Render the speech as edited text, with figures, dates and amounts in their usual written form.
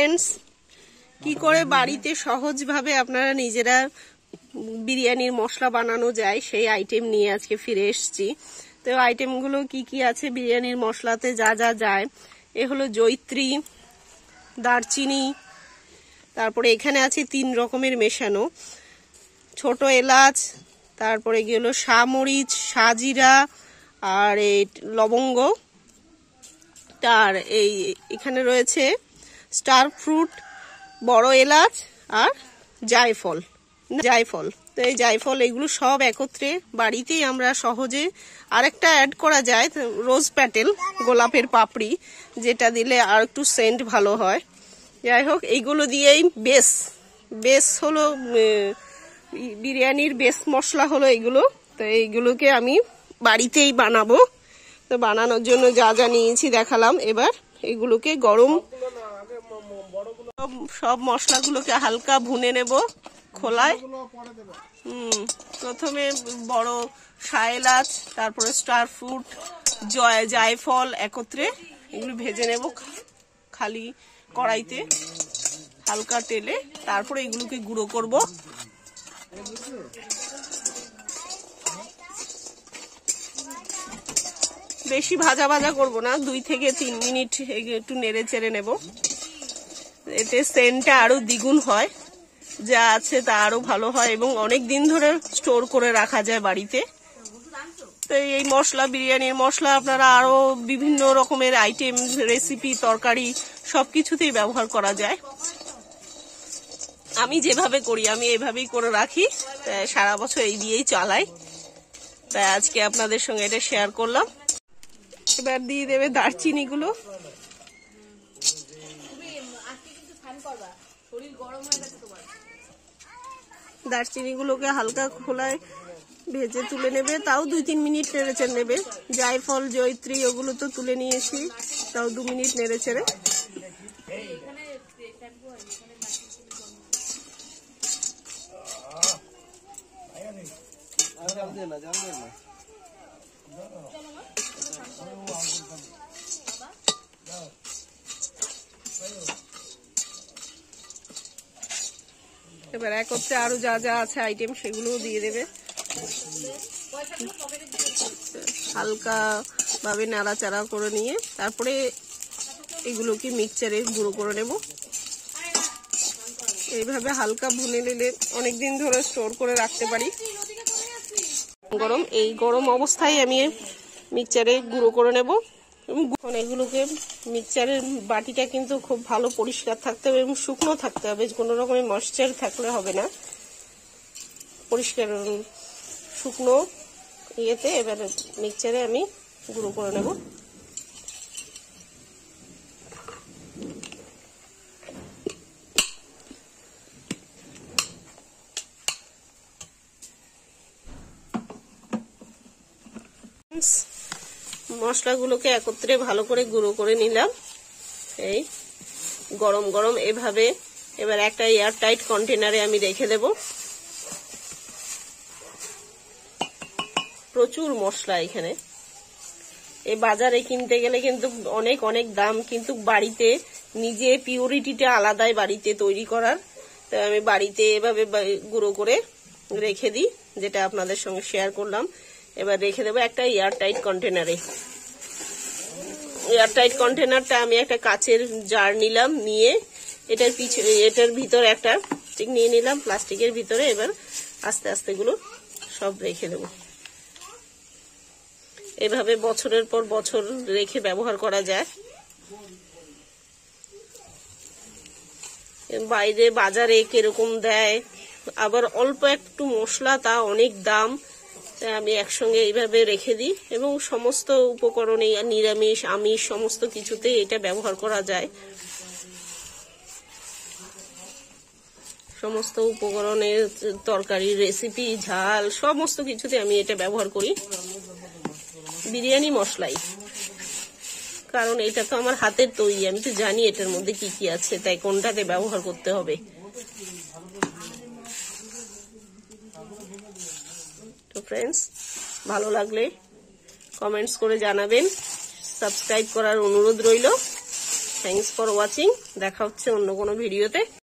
Friends, কি করে বাড়িতে সহজভাবে আপনারা নিজেরা বিরিয়ানির মশলা বানানো যায় সেই আইটেম নিয়ে আজকে ফিরে এসেছি। তো আইটেমগুলো কি কি আছে বিরিয়ানির মশলাতে যা যা যায়, এ হলো জয়িত্রী, দারচিনি, তারপরে এখানে আছে 3 রকমের মেশানো, ছোট এলাচ, তারপরে গেল শামরিচ, সাজিরা আর এই লবঙ্গ, তার এই এখানে রয়েছে স্টার ফ্রুট, বড় এলাচ আর জায়ফল। তো এই জায়ফল এগুলো সব একত্রে বাড়িতেই আমরা সহজে, আরেকটা অ্যাড করা যায় রোজ প্যাটেল, গোলাপের পাপড়ি, যেটা দিলে আর একটু সেন্ট ভালো হয়। যাই হোক, এইগুলো দিয়েই বেস হলো বিরিয়ানির বেস মশলা হলো এগুলো। তো এইগুলোকে আমি বাড়িতেই বানাবো। তো বানানোর জন্য যা যা নিয়েছি দেখালাম। এবার এগুলোকে সব মশলাগুলোকে হালকা ভুনে নেব খোলায়। প্রথমে বড় এলাচ, তারপরে স্টার ফ্রুট, জায়ফল একত্রে এগুলো ভেজে নেব খালি কড়াইতে হালকা তেলে। তারপরে এগুলোকে গুঁড়ো করব। বেশি ভাজা করব না, 2 থেকে 3 মিনিট একটু নেড়ে চেড়ে নেব। এতে সেন্টটা আরো দ্বিগুণ হয়, যা আছে তা আরো ভালো হয় এবং অনেক দিন ধরে স্টোর করে রাখা যায় বাড়িতে। তো এই মশলা, বিরিয়ানির মশলা আপনারা আরো বিভিন্ন রকমের আইটেম, রেসিপি, তরকারি সবকিছুতেই ব্যবহার করা যায়। আমি যেভাবে করি আমি এভাবেই করে রাখি, সারা বছর এই দিয়েই চালাই। তাই আজকে আপনাদের সঙ্গে এটা শেয়ার করলাম। এবার দিয়ে দেবে দারচিনি গুলো। দারচিনি গুলোকে হালকা খোলায় ভেজে তুলে নেবে, তাও 2-3 মিনিট নেড়েচেড়ে নেবে। জায়ফল, জয়িত্রী ওগুলো তো তুলে নিয়েছি, তাও 2 মিনিট নেড়েচেড়ে। এবার একত্রে আরো যা যা আছে আইটেম সেগুলোও দিয়ে দেবে। হালকা ভাবে নাড়াচাড়া করে নিয়ে তারপরে এগুলোকে মিক্সচারে গুঁড়ো করে নেব। এইভাবে হালকা ভুনে নিলে অনেকদিন ধরে স্টোর করে রাখতে পারি। এই গরম অবস্থায় আমি মিক্সচারে গুঁড়ো করে নেব। এগুলোকে মিক্সচারের বাটিটা কিন্তু খুব ভালো পরিষ্কার থাকতে হবে এবং শুকনো থাকতে হবে, কোনো রকমের ময়েশ্চার থাকলে হবে না। পরিষ্কার শুকনো ইয়েতে এবার মিক্সচারে আমি গুঁড়ো করে নেব। মশলাগুলোকে একত্রে ভালো করে গুঁড়ো করে নিলাম। এই গরম এভাবে এবার একটা এয়ার টাইট কন্টেনারে আমি রেখে দেব। প্রচুর মশলা এখানে, এই বাজারে কিনতে গেলে কিন্তু অনেক দাম, কিন্তু বাড়িতে নিজে পিউরিটিটা আলাদাই বাড়িতে তৈরি করার। তো আমি বাড়িতে এভাবে গুঁড়ো করে রেখে দিই, যেটা আপনাদের সঙ্গে শেয়ার করলাম। এবার রেখে দেবো একটা এয়ার টাইট কন্টেনারে। এয়ার টাইট কন্টেনারটা আমি একটা কাচের জার নিলাম, নিয়ে এটার ভিতরে একটা প্লাস্টিক নিয়ে নিলাম। প্লাস্টিকের ভিতরে এবার আস্তে আস্তে গুলো সব রেখে দেবো। এভাবে বছরের পর বছর রেখে ব্যবহার করা যায়। বাইরে বাজারে কিরকম দেয়, আবার অল্প একটু মশলা, তা অনেক দাম। তাই আমি একসঙ্গে এইভাবে রেখে দিই এবং সমস্ত উপকরণে, নিরামিষ আমিষ সমস্ত কিছুতে এটা ব্যবহার করা যায়। সমস্ত উপকরণের তরকারি, রেসিপি, ঝাল সমস্ত কিছুতে আমি এটা ব্যবহার করি। বিরিয়ানি মশলাই, কারণ এটা তো আমার হাতের তৈরি, আমি তো জানি এটার মধ্যে কি কি আছে, তাই কোনটাতে ব্যবহার করতে হবে। তো ফ্রেন্ডস, ভালো লাগলে কমেন্টস করে জানাবেন, সাবস্ক্রাইব করার অনুরোধ রইল। Thanks for watching. দেখা হচ্ছে অন্য কোনো ভিডিওতে।